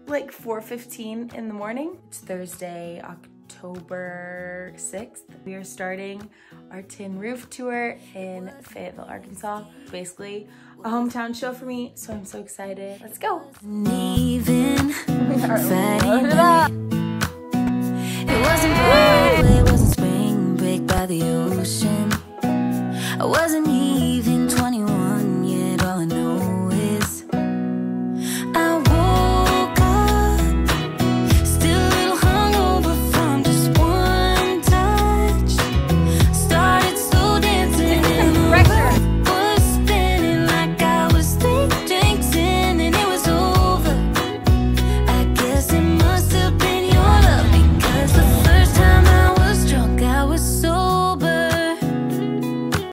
like 4:15 in the morning. It's Thursday, October 6th. We are starting our Tin Roof tour in Fayetteville, Arkansas. Basically a hometown show for me, so I'm so excited. Let's go. Even Friday night. It wasn't Broadway, it wasn't spring break by the ocean. I wasn't here.